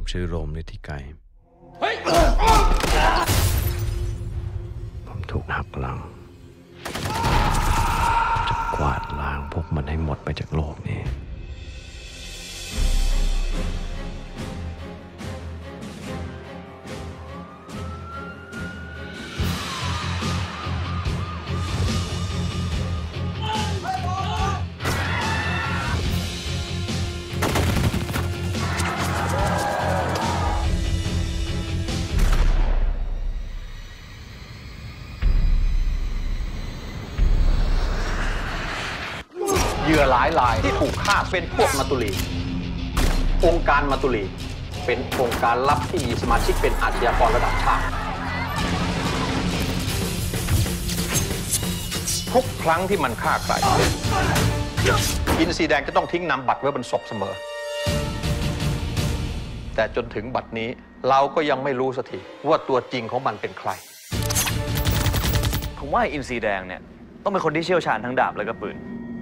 ผมชื่อโรมฤทธิไกรผมถูกหักหลังจะกวาดล้างพวกมันให้หมดไปจากโลกนี้เหยื่อหลายรายที่ถูกฆ่าเป็นพวกมัตตุลีองค์การมัตตุลีเป็นองค์การลับที่มีสมาชิกเป็นอาชญากรระดับชาติทุกครั้งที่มันฆ่าใครอินทรีแดงจะต้องทิ้งนำบัตรไว้บนศพเสมอแต่จนถึงบัดนี้เราก็ยังไม่รู้สักทีว่าตัวจริงของมันเป็นใครผมว่าอินทรีแดงเนี่ยต้องเป็นคนที่เชี่ยวชาญทั้งดาบและก็ปืน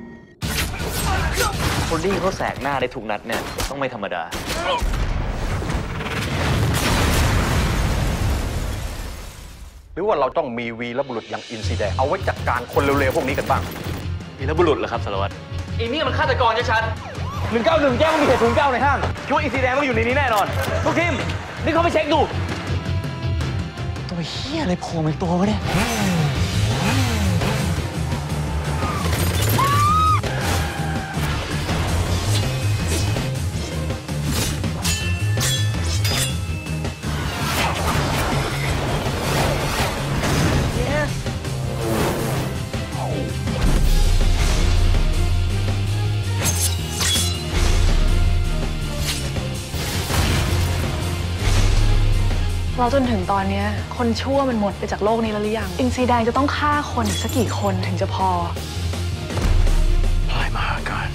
คนที่เขาแสกหน้าได้ทุกนัดเนี่ยต้องไม่ธรรมดาหรือว่าเราต้องมีวีรบุรุษอย่างอินทรีแดงเอาไว้จัดการคนเร็วๆพวกนี้กันบ้างวีรบุรุษเหรอครับสารวัตรอีนี่มันฆาตกรชัด 191แจ้งว่ามีเหตุศูนย์9ในห้างคิดว่าอินทรีแดงต้องอยู่ในนี้แน่นอนทุกทีมนี่เขาไปเช็คดูตัวเหี้ยอะไรโผล่มาตัววะเนี่ยเราจนถึงตอนนี้คนชั่วมันหมดไปจากโลกนี้แล้วหรือยังอินทรีแดงจะต้องฆ่าคนอีกสักกี่คนถึงจะพอพลายมหาการ